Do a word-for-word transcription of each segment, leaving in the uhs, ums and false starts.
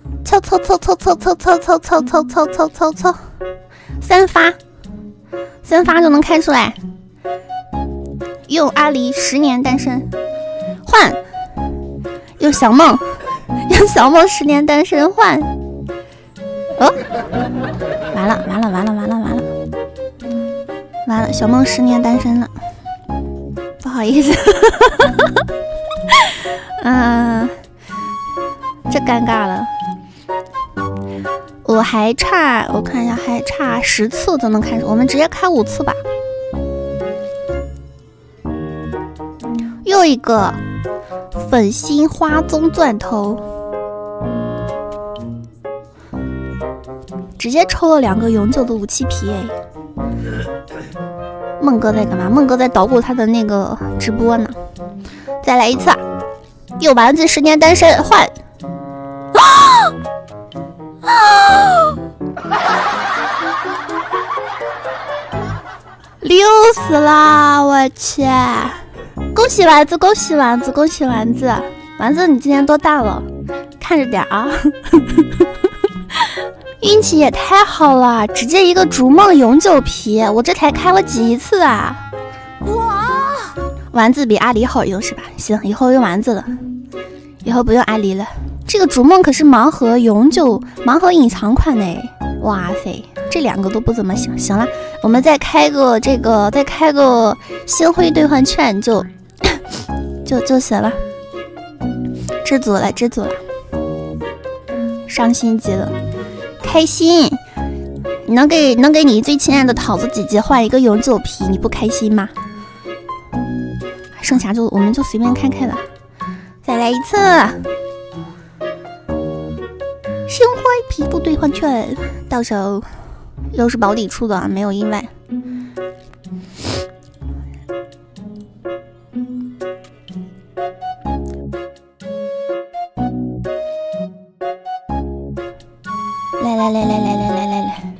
凑凑凑凑凑凑凑凑凑凑凑凑凑凑，三发，三发就能开出来。用阿狸十年单身换，用小梦，用小梦十年单身换。哦，完了完了完了完了完了完了，小梦十年单身了，不好意思。嗯、呃，这尴尬了。我还差，我看一下，还差十次就能开始，我们直接开五次吧。又一个粉心花棕钻头，直接抽了两个永久的武器皮哎。孟哥在干嘛？孟哥在捣鼓他的那个直播呢。再来一次，有丸子十年单身换。啊！啊！溜死啦！我去！恭喜丸子，恭喜丸子，恭喜丸子！丸子，你今年多大了？看着点啊！运气也太好了，直接一个逐梦永久皮，我这台开了几次啊？哇！丸子比阿狸好用是吧？行，以后用丸子了，以后不用阿狸了。这个逐梦可是盲盒永久、盲盒隐藏款呢！哇塞，这两个都不怎么行。行了，我们再开个这个，再开个星辉兑换券就就就行了。知足了，知足了，伤心极了。开心，你能给能给你最亲爱的桃子姐姐换一个永久皮，你不开心吗？剩下就我们就随便开开了。再来一次，星辉皮肤兑换券，到手又是保底出的，没有意外。来来来来来来来来来，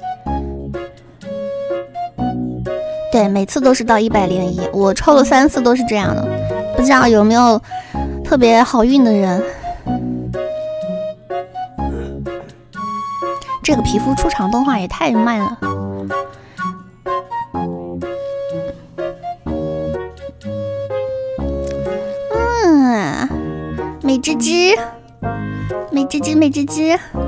对，每次都是到一百零一，我抽了三次都是这样的，不知道有没有特别好运的人。这个皮肤出场动画也太慢了。嗯，美滋滋，美滋滋，美滋滋。